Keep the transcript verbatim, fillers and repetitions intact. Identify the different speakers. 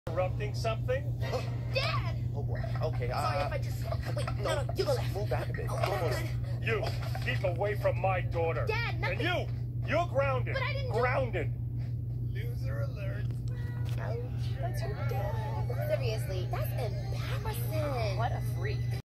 Speaker 1: Interrupting something?
Speaker 2: Dad!
Speaker 3: Oh boy. Okay. Uh,
Speaker 2: Sorry if I just. Wait, no, no, you go left.
Speaker 3: Move back a bit.
Speaker 2: Oh,
Speaker 3: Almost.
Speaker 2: good.
Speaker 1: You, keep away from my daughter.
Speaker 2: Dad, nothing.
Speaker 1: And you, you're grounded.
Speaker 2: But I didn't do-
Speaker 1: Grounded. Loser alert.
Speaker 2: Ouch. That's your dad. Seriously, that's embarrassing.
Speaker 4: What a freak.